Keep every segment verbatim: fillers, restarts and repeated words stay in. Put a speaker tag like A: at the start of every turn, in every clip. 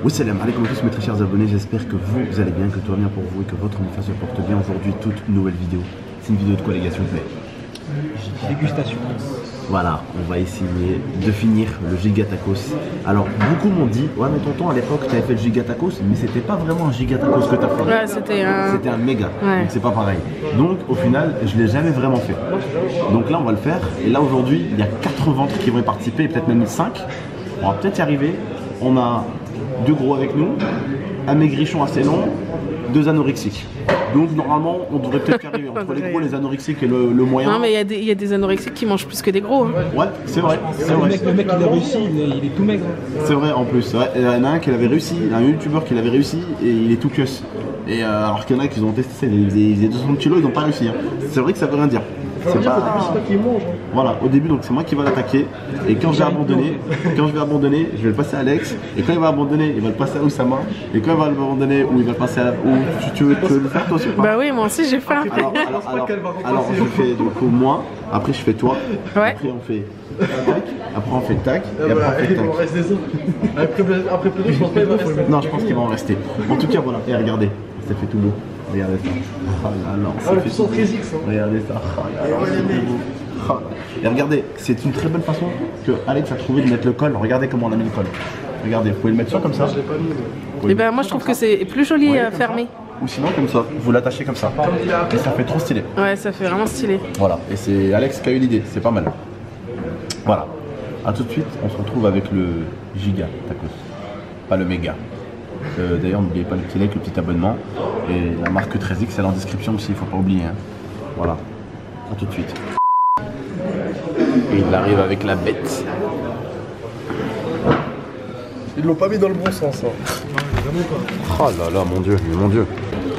A: Salam alaikum à tous mes très chers abonnés, j'espère que vous, vous allez bien, que tout va bien pour vous et que votre OnlyFans se porte bien. Aujourd'hui, toute nouvelle vidéo. C'est une vidéo de quoi les gars, s'il vous plaît?
B: Dégustation.
A: Voilà, on va essayer de finir le giga tacos. Alors, beaucoup m'ont dit, ouais mais tonton, à l'époque, tu avais fait le giga tacos, mais c'était pas vraiment un giga tacos que tu as fait.
C: Ouais, c'était un...
A: C'était un méga,
C: ouais.
A: Donc c'est pas pareil. Donc, au final, je l'ai jamais vraiment fait. Donc là, on va le faire. Et là, aujourd'hui, il y a quatre ventres qui vont y participer, peut-être même cinq. On va peut-être y arriver. On a deux gros avec nous, un maigrichon assez long, deux anorexiques. Donc normalement on devrait peut-être y arriver entre les gros, les anorexiques et le, le moyen.
C: Non mais il y, y a des anorexiques qui mangent plus que des gros. Hein.
A: Ouais, c'est vrai.
B: Le, vrai. Mec, le mec il a réussi, il est, il est tout maigre.
A: C'est vrai en plus. Ouais. Il y en a un qui avait réussi, un youtubeur qui l'avait réussi et il est tout cuss. Et euh, alors qu'il y en a qui ont testé ça, ils faisaient deux cents kilos, ils n'ont pas réussi. Hein. C'est vrai que ça veut rien dire. C'est pas...
B: qui mange. Hein.
A: Voilà, au début donc c'est moi qui va l'attaquer et quand je vais abandonner, quand je vais abandonner, je vais le passer à Alex et quand il va abandonner, il va le passer à Oussama et quand il va l'abandonner ou il va le passer à ou tu, tu, veux, tu veux le faire toi aussi ou pas?
C: Bah oui, moi aussi j'ai faim.
A: Alors, alors, alors, alors je fais du coup moi, après je fais toi,
C: ouais.
A: Après on fait tac, après on fait tac et après on fait tac.
B: Après plus je pense pas qu'il va rester.
A: Non, je pense qu'il va en rester. En tout cas voilà, et regardez, ça fait tout beau. Regardez ça. Oh là là, ça fait tout beau. Regardez ça. Oh là là, c'est tout beau. Oh là. Et regardez, c'est une très bonne façon que Alex a trouvé de mettre le col. Regardez comment on a mis le col. Regardez, vous pouvez le mettre sur comme ça.
C: Et ben moi je trouve que c'est plus joli ouais, fermé.
A: Ou sinon comme ça, vous l'attachez comme ça. Et ça fait trop stylé.
C: Ouais, ça fait vraiment stylé.
A: Voilà, et c'est Alex qui a eu l'idée, c'est pas mal. Voilà. A tout de suite, on se retrouve avec le giga tacos. Pas le méga. Euh, D'ailleurs, n'oubliez pas le petit like, le petit abonnement. Et la marque treize X, elle est en description aussi, il faut pas oublier. Hein. Voilà. A tout de suite. Et il arrive avec la bête.
B: Ils l'ont pas mis dans le bon sens. Hein. Non, vraiment pas.
A: Oh là là, mon dieu, mais mon dieu.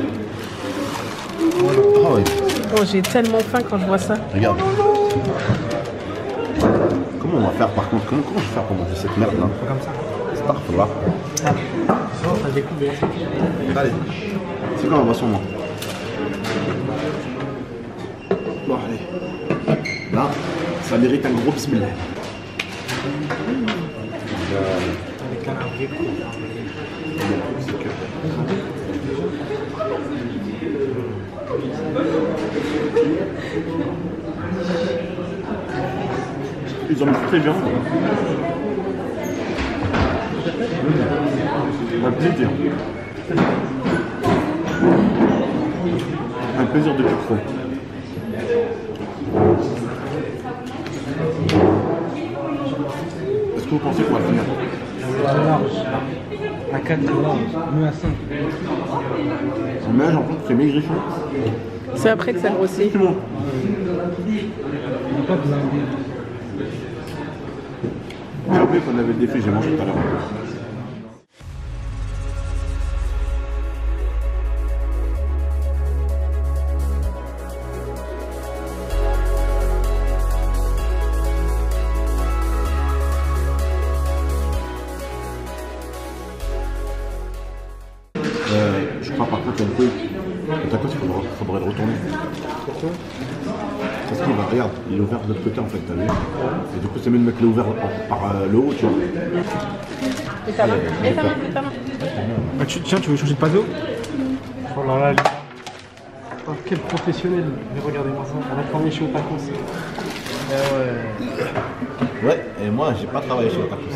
A: Oh, oui.
C: Oh, j'ai tellement faim quand je vois ça.
A: Regarde. Comment on va faire par contre? Comment, comment je vais faire pour manger cette merde là?
B: Comme ça.
A: C'est parfait là.
B: Ah. Non, ça découvert.
A: Allez. C'est quoi la boisson moi? Bon allez. Là, ça mérite un gros bismillah.
B: Avec un vrai coup.
A: Ils en mettent très bien. Un plaisir. Un plaisir de plus. Est-ce que vous pensez qu'on va finir?
B: Large. À quatre large, même à cinq.
A: Mais j'en pense que c'est maigrichon.
C: C'est après que ça grossit.
A: C'est bon.
B: On n'a pas de blindé.
A: J'ai oublié qu'on avait le défi, j'ai mangé tout à l'heure. Euh, je crois par contre qu'il y a le truc. Le tacos, il faudrait, faudrait le retourner.
B: Pourquoi?
A: Parce qu'il va, regarde, il est ouvert de l'autre côté en fait, t'as vu? Et du coup, c'est mieux de mettre l'ouvert par, par euh, le haut, tu vois.
C: Et ta main, et ta main, et ta main.
B: Ah, tu, tiens, tu veux changer de paso? Oh là là, les gars. Oh, quel professionnel. Mais regardez-moi ça, on a travaillé chez Tacos. Eh ouais.
A: Ouais, et moi, j'ai pas travaillé sur le tacos.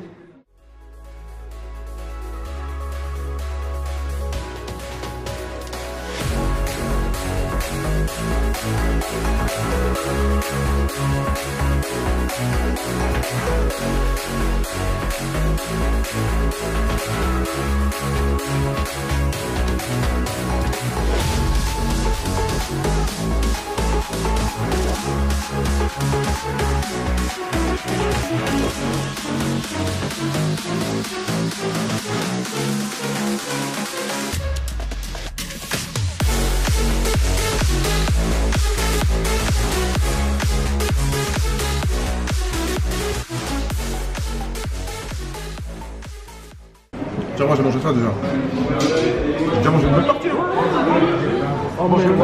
A: Tiens, moi j'ai mangé ça déjà. J'ai déjà mangé une bonne partie.
B: Oh, moi je le vois.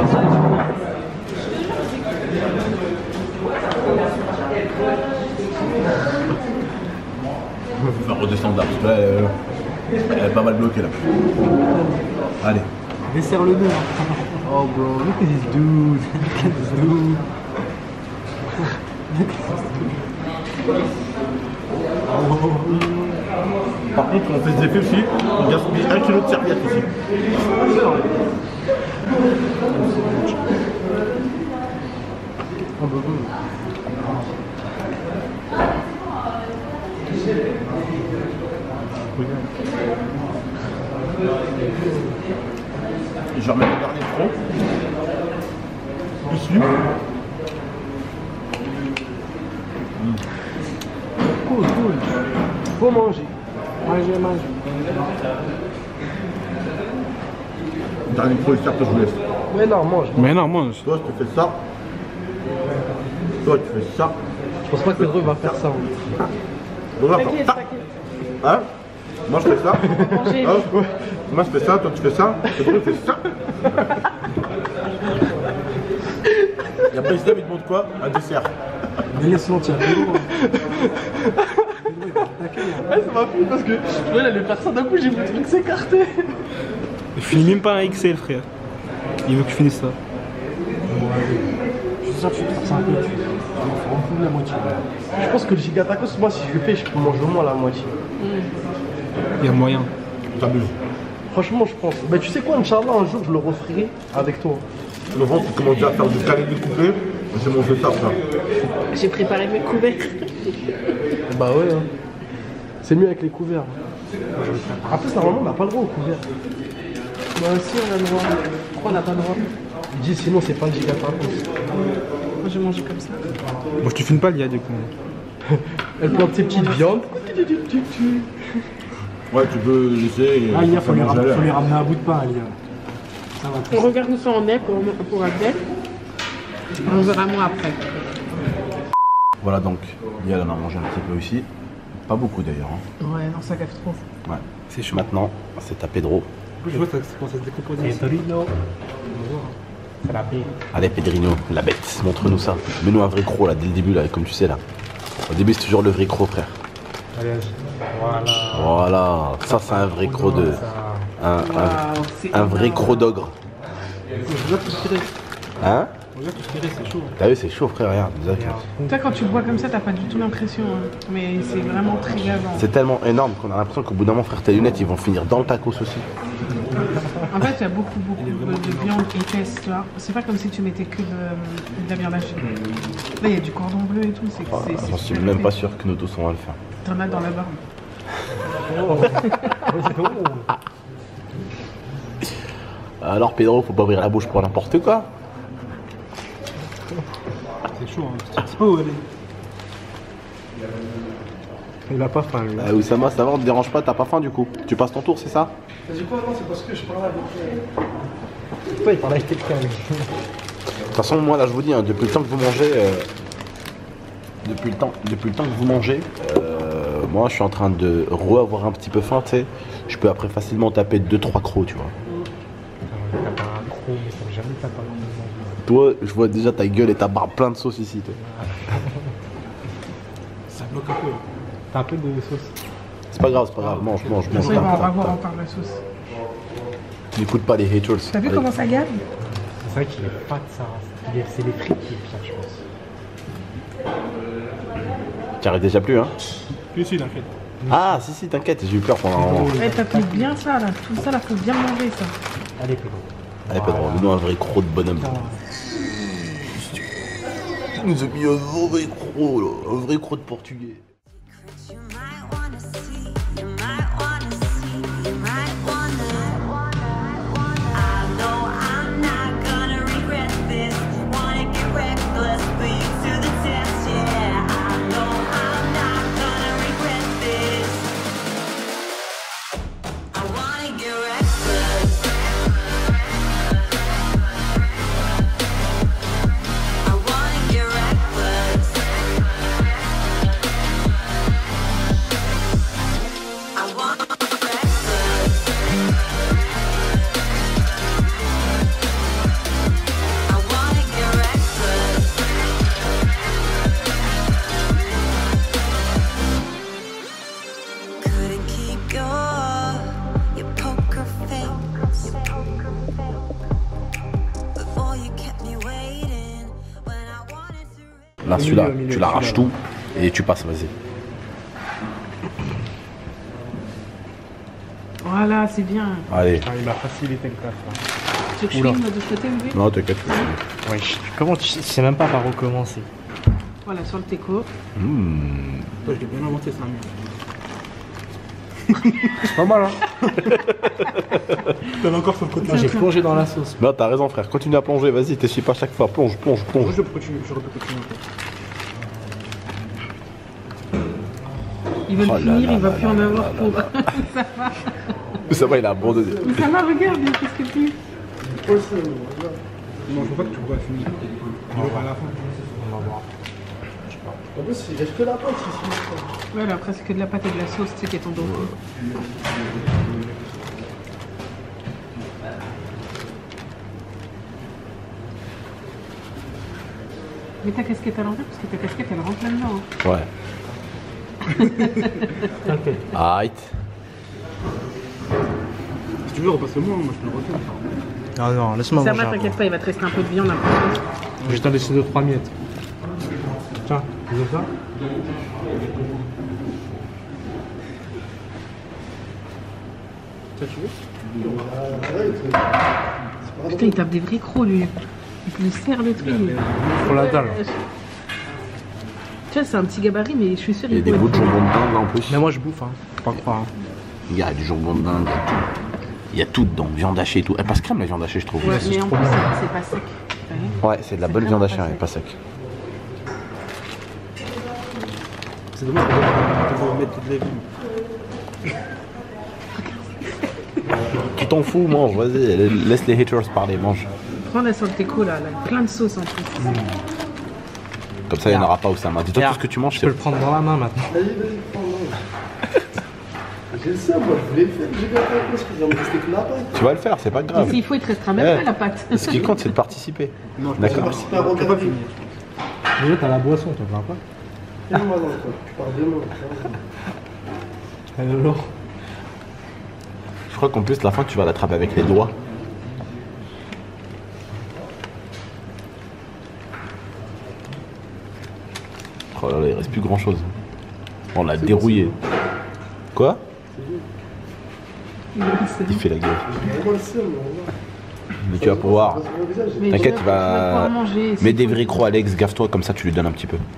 A: Il faut faire redescendre là, parce que là, euh, pas mal bloqué là. Allez.
B: Desserre le nez. Oh bro, look at this dude. Look at this dude.
A: Par contre, on fait des effets aussi, on gaspille un kilo de serviette ici.
B: Oh, bah, bon.
A: Je remets le dernier trop. Ici.
B: Cool, cool. Faut manger. Manger, manger.
A: Dernier pro, j'espère que je vous laisse.
B: Mais non, mange.
D: Mais non, mange.
A: Toi, tu fais ça. Toi, tu fais ça.
B: Je pense pas que Pedro va faire ça.
A: Donc là,
C: T'inquiète,
A: ça.
C: t'inquiète.
A: Hein? Moi, je fais ça.
C: Manger.
A: Hein? Moi, je fais ça. Toi, tu fais ça. Pedro, il fait ça. Et après, Islam, il te montre quoi? Un dessert.
B: Mais laisse-le tiens. Ouais, ça m'a plu parce que ouais, là, les personnes d'un coup, j'ai vu le truc s'écarter.
D: Il finit même pas un X L, frère. Il veut que je finisse ça.
B: Je suis sûr que tu te forces un peu. Tu vas en la moitié. Je pense que le giga tacos, moi, si je le fais, je peux manger au moins la moitié.
D: Il y a moyen.
A: T'abuses.
B: Franchement, je pense. Bah, tu sais quoi, Inch'Allah, un jour, je le referai avec toi.
A: Le ventre, tu commences à faire du calé découpé. J'ai mangé ça, ça.
C: J'ai préparé mes couverts.
B: Bah ouais, hein. C'est mieux avec les couverts. En plus, normalement, on n'a pas le droit aux couverts.
C: Moi aussi, on a le droit. Pourquoi on n'a pas le droit?
B: Ils disent sinon, c'est pas le giga tacos.
C: Moi, je mange comme ça.
D: Bon, je te filme pas, Lia, du coup.
B: Elle prend ses petites viandes.
A: Ouais, tu peux laisser.
E: Ah, il faut, les ram- faut les ramener à bout de pain, Alia. Ça va.
C: On regarde nous ça en est pour, pour Abdel. On verra moi après.
A: Voilà, donc, Lia, elle en a mangé un petit peu aussi. Pas beaucoup d'ailleurs. Hein.
C: Ouais, non, ça gaffe trop.
A: Ouais.
D: C'est chaud.
A: Maintenant, c'est à Pedro.
D: Je vois que ça commence à se décomposer.
E: Pedrino. C'est la paix.
A: Allez, Pedrino, la bête, montre-nous ça. Mets-nous un vrai croc là, dès le début, là, comme tu sais là. Au début, c'est toujours le vrai croc, frère.
E: Allez, voilà.
A: Voilà, ça, c'est un vrai croc de. Un, un,
C: Waouh, c'est
A: un vrai
C: énorme.
A: croc d'ogre.
D: Regarde tout ce qui reste.
A: Hein?
D: Regarde tout ce qui reste, c'est chaud.
A: T'as vu, c'est chaud, frère, regarde. déjà que-
C: Toi, quand tu bois comme ça, t'as pas du tout l'impression. Hein. Mais c'est vraiment très gavant.
A: C'est tellement énorme qu'on a l'impression qu'au bout d'un moment, frère, tes lunettes, ils vont finir dans le tacos aussi.
C: En fait, il y a beaucoup, beaucoup de, de viande épaisse, tu vois. C'est pas comme si tu mettais que de, de la viande hachée. Là, il y a du cordon bleu et tout. C'est,
A: Oh,
C: c'est, c'est
A: J'en suis
C: super
A: même
C: épais.
A: pas sûr que nos dos sont à le faire.
C: T'en as dans la barbe.
A: Alors, Pedro, faut pas ouvrir la bouche pour n'importe quoi.
D: C'est chaud, hein. C'est pas où aller. Il a pas faim, lui.
A: Euh, Oussama, ça va, on te dérange pas, t'as pas faim du coup. Tu passes ton tour, c'est ça?
B: T'as dit quoi? Non, c'est parce que je parle avec. Toi, il parle avec quelqu'un. lui.
A: De toute façon, moi là je vous dis, hein, depuis le temps que vous mangez, euh, depuis, le temps, depuis le temps que vous mangez, euh, moi je suis en train de re-avoir un petit peu faim, tu sais. Je peux après facilement taper deux trois crocs, tu vois.
E: T'as pas un gros, mais ça jamais t'as pas un gros.
A: Toi, je vois déjà ta gueule et ta barbe plein de sauce ici, toi.
D: Ça bloque un peu.
E: T'as un peu de sauce.
A: C'est pas grave, c'est pas grave, mange, mange,
C: De toute
A: mange.
C: façon, il va en
A: tape,
C: avoir
A: tape,
C: encore la sauce.
A: tape. N'écoute pas les haters.
C: T'as vu
A: Allez.
C: comment ça gagne?
E: C'est vrai qu'il est pas de ça. Il est- C'est les frites qui est pire, je pense.
A: Tu arrêtes déjà plus, hein?
D: Plus si, t'inquiète.
A: Ah, si, si, t'inquiète, j'ai eu peur pendant un moment.
C: Eh, t'as bien ça là. Tout ça là, faut bien manger ça.
E: Allez, Pedro.
A: Allez, Pedro, donne-nous un vrai croc de bonhomme. Il nous a mis un vrai croc, là, un vrai croc de portugais.
F: You might wanna see, you might wanna see, you might wanna. I know I'm not gonna regret this. Wanna get reckless, put you to the test, yeah. I know I'm not gonna regret this. I wanna get reckless. I wanna get reckless.
A: T'as
B: Au
A: celui-là,
B: milieu, au milieu,
A: tu l'arraches
B: celui-là.
A: tout et tu passes, vas-y.
C: Voilà, c'est bien.
A: Allez.
B: Ah, il m'a facilité le taf. là.
C: Tu veux que je
B: Oula.
C: filme de ce côté, oui?
A: Non, t'inquiète.
E: Ouais, je- comment tu je sais même pas par où commencer.
C: Voilà, sur le teco.
A: Mmh.
D: Toi, je l'ai bien inventé, ça.
B: C'est pas mal, hein.
D: T'avais encore sur le côté.
E: Moi j'ai plongé dans la sauce.
A: Non, t'as raison, frère. Continue à plonger, vas-y, t'essuies pas à chaque fois. Plonge, plonge,
D: Moi,
A: plonge.
D: je peux continuer, j'aurais pu continuer un peu.
C: Il veut
A: Oh
C: le
A: là
C: finir,
A: là
C: il va
A: là
C: plus
A: là
C: en
A: là
C: avoir
A: là
C: pour.
A: là. Ça va, il a abandonné.
C: Mais ça va, regarde, il est presque plus.
D: Non, je veux pas que tu vois finir. On va voir à la fin.
E: On va voir.
B: En plus, il reste que la pâte ici.
C: Voilà, après c'est que de la pâte et de la sauce, tu sais, qui est tombée au feu. Mets ta casquette à l'envers, parce que ta casquette, elle rentre là-dedans. Hein.
A: Ouais. Aïe.
D: Si tu veux, repasse-le-moi, moi je te le refais.
E: Ah non, laisse-moi
C: Ça
E: manger.
C: va,
E: un
C: t'inquiète
E: peu.
C: pas, il va te rester un peu de viande après.
E: Je vais t'en laisser deux trois miettes. Tiens, tu veux ça?
B: Ça, tu veux
C: Putain, il tape des vrais crocs, lui. Il lui serre le truc.
E: Pour la dalle.
C: Tu vois, c'est un petit gabarit, mais je suis sûre
A: Il y a des
C: pourrait
A: bouts de
C: le
A: jambon de dinde là en plus.
E: Mais moi je bouffe, hein. Faut pas croire. Hein.
A: Il y a du jambon de dinde, il y a tout. Il y a tout dedans, viande hachée et tout. Elle passe crème la viande hachée, je trouve.
C: faire. Ouais, mais en plus, c'est- c'est pas sec. T'as vu?
A: Ouais, c'est de la
C: C'est
A: bonne viande
C: vraiment
A: hachée,
C: pas
A: elle est
C: sec.
A: pas sec.
D: C'est dommage qu'on va mettre toute la vie.
A: Tu t'en fous, mange, vas-y. Laisse les haters parler, mange.
C: Prends la salteco là, là, plein de sauce en plus.
A: Comme ça, il n'y en aura pas au Sama. Dis-toi,
E: Regarde,
A: tout ce que tu manges,
E: Je peux
A: c'est.
E: le prendre dans la main maintenant.
B: Vas-y, vas-y, prends-le. J'ai le seum, moi, je voulais le faire, j'ai bien fait parce qu'il va me rester que la pâte.
A: Tu vas le faire, c'est pas
C: Et
A: grave.
C: s'il faut, il te restera même
A: Eh,
C: pas la pâte.
A: Ce qui compte, c'est de participer.
D: Non, je
B: J'ai
A: D'accord.
B: participé à regarder.
E: Déjà t'as la boisson, tu vois pas?
B: Viens-moi dans le coin, tu pars demain.
E: Alors.
A: Je crois qu'en plus, la fin, tu vas l'attraper avec les doigts. Oh là là, il reste plus grand chose. On l'a dérouillé. Quoi? Il fait la gueule.
B: Vraiment le seum, là.
A: Mais tu vas pouvoir.
C: Mais
A: T'inquiète,
C: tu
A: il
C: vas-
A: va-
C: tu vas pouvoir manger.
A: Mets
C: s'il
A: des
C: faut.
A: vrais crocs, Alex, gaffe-toi, comme ça tu lui donnes un petit peu.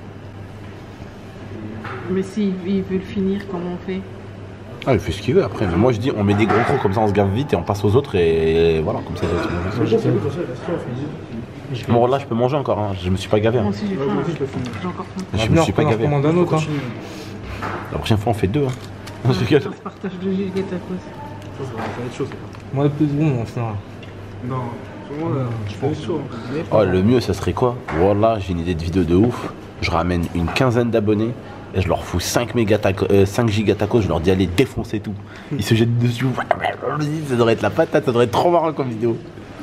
C: Mais s'il il veut le finir, comment on fait?
A: Ah, il fait ce qu'il veut après. Mais moi je dis, on met des gros crocs comme ça, on se gave vite et on passe aux autres et voilà, comme ça. ça, ça,
B: Mais
A: ça.
B: bon, c'est bon, comme ça, il reste là, on finit.
A: Bon, là je peux manger encore, hein. Je me suis pas gavé.
C: Moi
A: Hein.
C: aussi, j'ai faim. hein. J'ai encore faim.
A: Je me
E: Venez,
A: suis pas
E: on
A: gavé.
E: recommande un autre. Hein.
A: La prochaine fois on fait deux. Hein. Je rigole.
C: On se partage de giga tacos.
D: Ça, ça va ça va être chaud, ça.
E: Moi plus bon, enfin.
D: Non, vraiment, là, je fais chaud. hein.
A: Oh, le mieux, ça serait quoi? Voilà, j'ai une idée de vidéo de ouf. Je ramène une quinzaine d'abonnés et je leur fous cinq, méga taco- euh, cinq giga tacos. Je leur dis allez défoncer tout. Ils se jettent dessus. Ça devrait être la patate, ça devrait être trop marrant comme vidéo.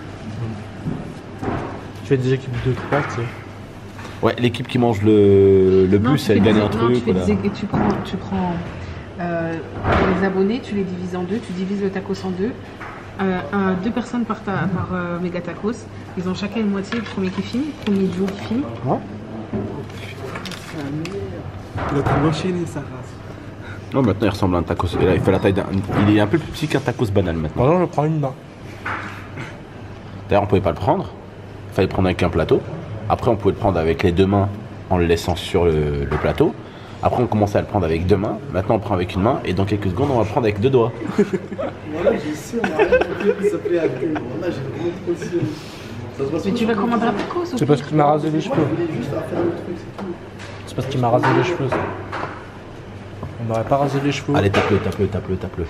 E: Tu fais des équipes de trois, tu sais.
A: Ouais, l'équipe qui mange le, le
C: Non,
A: bus,
C: tu
A: elle
C: fais
A: gagne
C: des-
A: un
C: non,
A: truc.
C: tu, fais
A: Voilà.
C: des ég- tu prends, tu prends euh, les abonnés, tu les divises en deux, tu divises le tacos en deux. Euh, un- deux personnes par, ta, par euh, méga tacos. Ils ont chacun une moitié, le premier qui finit, le premier duo qui finit.
D: Il a tout enchaîné, sa race.
A: Non, maintenant il ressemble à un tacos. Et là, il fait la taille d'un. Il est un peu plus petit qu'un tacos banal maintenant.
E: Maintenant je prends une main.
A: D'ailleurs, on pouvait pas le prendre. Il fallait le prendre avec un plateau. Après, on pouvait le prendre avec les deux mains en le laissant sur le, le plateau. Après, on commençait à le prendre avec deux mains. Maintenant, on prend avec une main. Et dans quelques secondes, on va le prendre avec deux doigts.
B: Voilà, j'ai le seum, on a rien compris, il s'appelait Abdul. Voilà, j'ai vraiment trop le seum. Ça se passe
C: Mais
B: pas
C: tu
B: sur
C: vas
B: le
C: commander un
B: téléphone.
C: tacos ou
E: C'est parce qu'il m'a rasé les
B: Moi,
E: cheveux.
B: je voulais juste à faire le truc, c'est tout.
E: C'est parce qu'il m'a rasé les cheveux. Ça. On n'aurait pas rasé les cheveux.
A: Allez, tape-le, tape-le, tape-le, tape-le.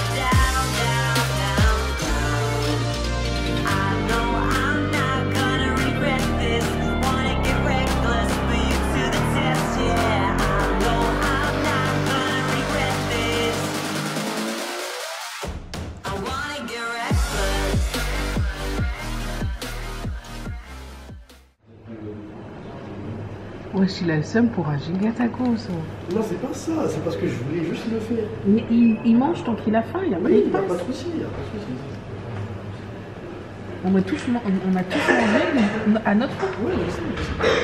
F: I know I'm not gonna
C: Wesh, il a le seum pour un giga tacos.
B: Non, c'est pas ça, c'est parce que je voulais juste le faire.
C: Mais il, il mange tant qu'il a faim, il y a pas
B: Oui,
C: de
B: il n'y a pas
C: passe.
B: de souci, il n'y a pas de souci.
C: On a tous, man- on a tous mangé à notre faim.
B: Ouais, je sais, je sais.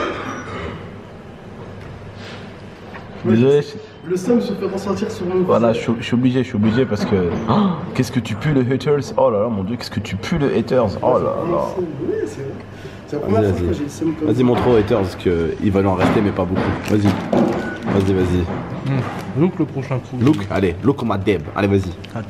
A: Désolé.
B: Le seum se fait ressentir sur mon
A: Voilà, je
B: visage.
A: suis, je suis obligé, je suis obligé parce que. Oh, qu'est-ce que tu pues le haters? Oh là là, mon dieu, qu'est-ce que tu pues le haters? Oh là là.
B: Oui, c'est vrai. C'est la
A: Vas-y,
B: première fois
A: vas-y.
B: que j'ai le seum comme
A: Vas-y,
B: ça.
A: montre aux haters qu'il va lui en rester, mais pas beaucoup. Vas-y. Vas-y, vas-y.
E: Donc le prochain coup.
A: Look, allez, look ma deb. Allez, vas-y.
E: Attends.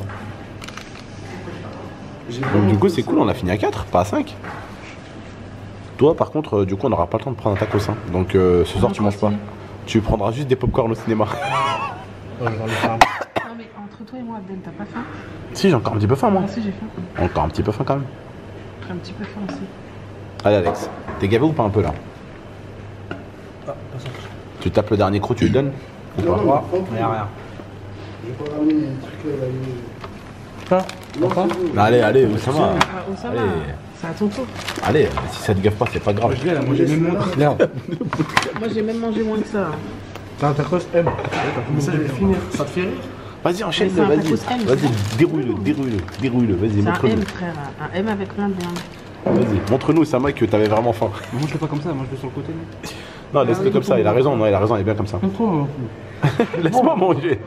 B: J'ai
A: Donc,
B: vraiment
A: du coup,
B: le
A: c'est
B: seum.
A: cool, on a fini à quatre, pas à cinq. Toi, par contre, euh, du coup, on n'aura pas le temps de prendre un tacos. Hein. Donc, euh, ce soir, tu manges pas. Tu prendras juste des popcorn au cinéma.
E: Ouais, je vais aller faire un-
C: Non, mais entre toi et moi, Abdel, t'as pas faim?
A: Si, j'ai encore un petit peu faim, moi.
C: Moi aussi, j'ai faim.
A: Encore un petit peu faim, quand même.
C: J'ai un petit peu faim aussi.
A: Allez, Alex. T'es gavé ou pas un peu là?
E: Ah, pas ça.
A: Tu tapes le dernier croc, tu lui donnes? Ou
B: Non,
A: pas?
B: non,
E: Rien,
B: mais
E: rien, rien.
B: Je vais pas ramener les trucs là. là,
E: Ça,
B: les- Non,
E: pas
B: c'est bon.
A: Allez, allez, Oussama.
C: Ah, Oussama,
A: Allez.
C: c'est à ton tour.
A: Allez, si ça te gaffe pas, c'est pas grave.
E: Je l'ai là, moi j'ai
B: Laisse
E: même
B: là.
E: moins. Merde.
C: Moi, j'ai même mangé moins que ça.
E: T'as un tacos M.
B: Mais ça, je vais finir. Ça te fait rire?
A: Vas-y, enchaîne,
C: C'est un
A: vas-y.
C: tacos M,
A: Vas-y,
C: c'est
A: déroule-le, déroule-le, déroule-le. Vas-y,
C: C'est un
A: montre-nous.
C: M, frère. Un M avec plein de viande.
A: Vas-y, montre-nous, Oussama, que t'avais vraiment faim.
E: Moi je fais pas comme ça, moi je vais sur le côté.
A: Non, laisse-le
C: oui,
A: comme ça, il a raison, non, il a raison, il est bien comme ça.
E: Contrôle mon
A: Laisse-moi manger.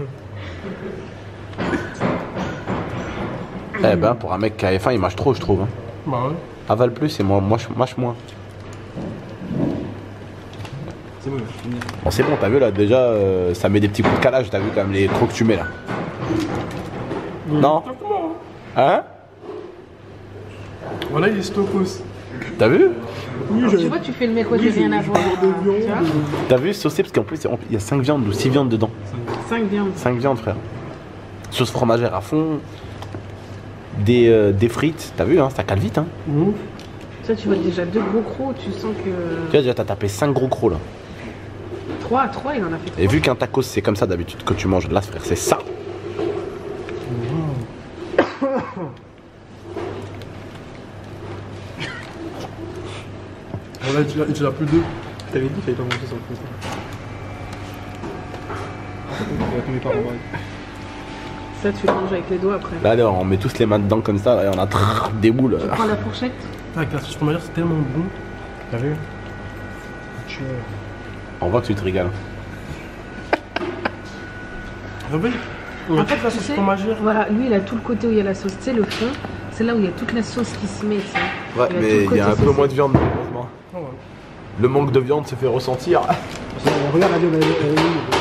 A: Eh ben, pour un mec qui a faim, il mâche trop, je trouve. Hein.
E: Bah ouais.
A: Avale plus et moi, moi, je mâche moins.
E: C'est bon, je finis.
A: Bon, c'est bon, t'as vu là, déjà, euh, ça met des petits coups de calage, t'as vu quand même les crocs que tu mets là. Non? Hein?
B: Voilà, il est stokos.
A: T'as vu?
C: Tu vois, tu fais le mec où j'ai rien à voir. Tu vois,
A: T'as vu saucé parce qu'en plus il y a cinq viandes ou six viandes dedans.
C: cinq viandes.
A: cinq viandes, frère. Sauce fromagère à fond. Des, euh, des frites, t'as vu, hein, ça cale vite. Hein.
C: Ça, tu vois déjà deux gros crocs, tu sens
A: Tu
C: que.
A: vois, déjà t'as tapé cinq gros crocs là.
C: trois, trois, il en a fait trois.
A: Et vu qu'un tacos c'est comme ça d'habitude que tu manges, là frère, c'est ça.
B: Voilà, tu l'as- tu l'as plus deux.
D: T'avais dit qu'il fallait pas manger sur le côté. Il va tomber par en bas.
C: Ça, tu le manges avec les doigts après.
A: Là, allez, on met tous les mains dedans comme ça et on a trrr, des boules.
C: Tu prends la fourchette.
B: Tac, la sauce fromagère, c'est tellement bon.
E: T'as vu?
A: On voit que tu te régales.
B: Ah oui. On a
C: En fait,
B: toute la
C: tu
B: sauce
C: sais,
B: fromagère.
C: voilà, lui, il a tout le côté où il y a la sauce. Tu sais, le fond, c'est là où il y a toute la sauce qui se met, tu sais.
A: Ouais,
C: Il a tout
A: mais
C: le
A: il y
C: côté
A: a un peu
C: sauce.
A: moins de viande malheureusement.
B: Ah ouais.
A: Le manque de viande se fait ressentir.
E: Regarde, allez, on a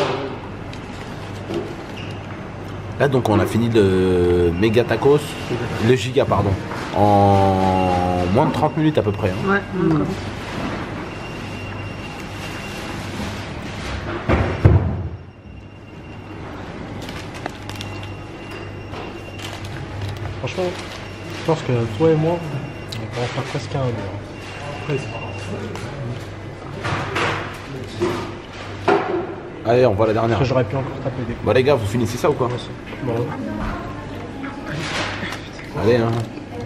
A: Là donc on a fini le méga tacos, le giga pardon, en moins de trente minutes à peu près. hein.
C: Ouais, non, comme-
E: Franchement, je pense que toi et moi, on va en faire presque un. hein. Presque.
A: Allez, on voit la dernière.
E: Après, j'aurais pu encore taper des coups.
A: Bon les gars, vous finissez ça ou quoi?
E: Bon,
A: Allez hein.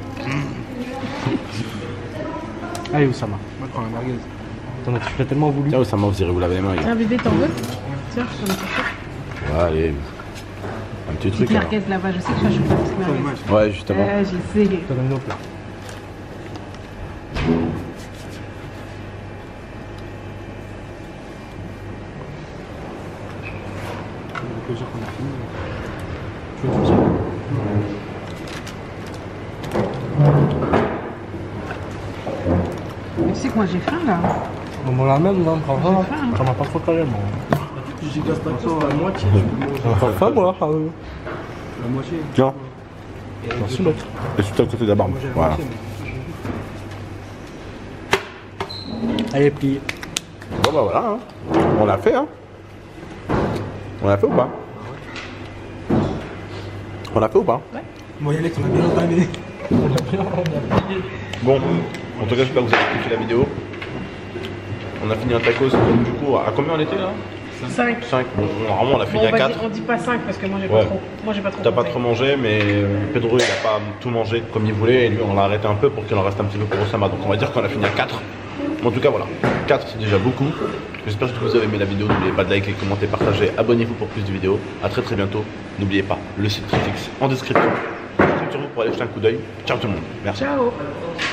E: allez, Oussama.
D: Moi, je prends la merguez.
E: T'en as, tu l'as tellement voulu.
A: Tiens, ça m'a vous irez vous laver les mains les gars.
C: Tiens, bébé, t'en veux? Tiens, je t'en ai fait.
A: Ouais, allez. Un petit truc
C: Petite
A: alors.
C: merguez là-bas, je sais que tu as chopé la petite merguez.
A: Ouais justement.
C: Ouais, je sais.
E: T'as donné au plat.
D: Le plaisir qu'on a fini.
E: Tu veux tout ça?
C: Mais tu sais que moi j'ai faim là.
E: Bon, bon, la même, non, franchement,
C: J'ai faim, hein.
E: j'en ai pas trop calé, moi.
B: J'ai gasté tacos à la moitié. tu peux manger.
E: J'en ai pas moi, ah, euh.
D: La moitié.
A: Tiens,
E: Merci, l'autre.
A: et tout à côté de la barbe.
D: Moi, j'ai la
A: Voilà.
D: moitié, mais-
E: Allez, plié.
A: Bon bah voilà, hein. On l'a fait hein. On l'a fait ou pas? On l'a fait ou pas?
D: Bon, Alex, on a bien entamé.
A: Bon, en tout cas j'espère que vous avez kiffé la vidéo. On a fini un tacos, donc du coup, à combien on était là?
C: cinq.
A: cinq. Bon, normalement on a
C: Bon,
A: fini
C: on,
A: à
C: va
A: quatre.
C: dire- on dit pas cinq parce que moi j'ai
A: Ouais.
C: pas trop. Moi j'ai pas trop.
A: T'as pas
C: compté.
A: trop mangé, mais euh, Pedro il a pas tout mangé comme il voulait et lui on l'a arrêté un peu pour qu'il en reste un petit peu pour Oussama. Donc on va dire qu'on a fini à quatre. En tout cas, voilà. quatre, c'est déjà beaucoup. J'espère que vous avez aimé la vidéo. N'oubliez pas de liker, commenter, partager. Abonnez-vous pour plus de vidéos. A très très bientôt. N'oubliez pas le site Tritix en description. Je compte sur vous pour aller jeter un coup d'œil. Ciao tout le monde. Merci.
C: Ciao.